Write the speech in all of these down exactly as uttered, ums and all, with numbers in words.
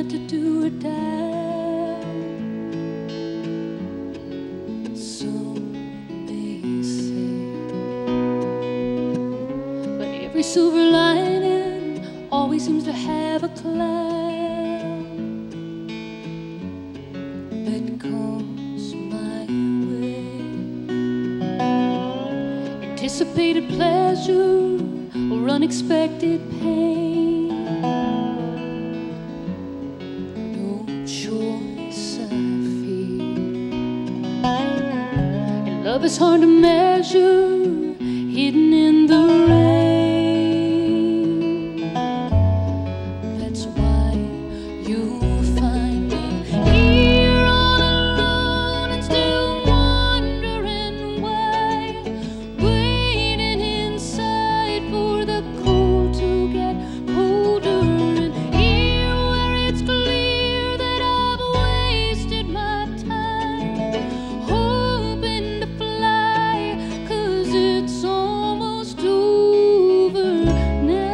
what to do or die. So they say, but every silver lining always seems to have a cloud that comes my way. Anticipated pleasure or unexpected pain, no choice I feel. And love is hard to measure, hidden in the rain. That's why you'll find me here all alone and still wondering why, waiting inside for the cold to get colder. And here where it's clear that I've wasted my time, hoping to fly, 'cause it's almost over now.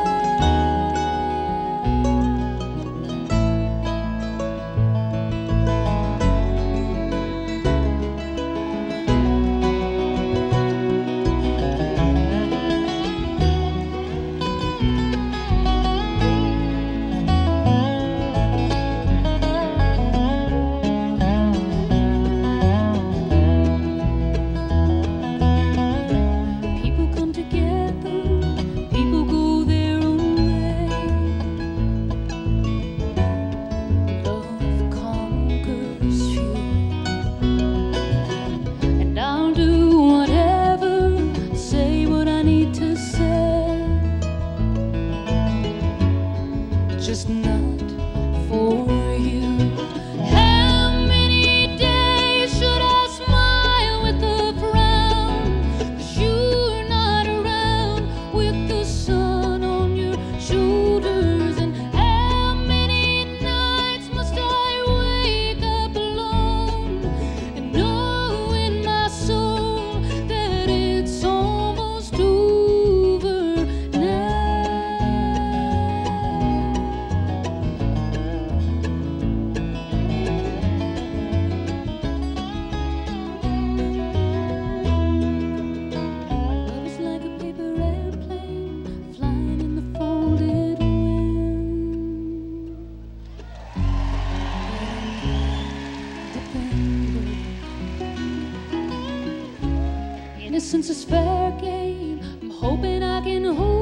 People come together, people go their own way. Love conquers few, and I'll do whatever, say what I need to say, just not for you. How many days should I smile with a frown, 'cause you're not around with the sun on your shoulders? And how many nights must I wake up alone and know in my soul that it's almost over now? Love is like a paper airplane flying in the folded wind. Innocence is fair game. I'm hoping I can hold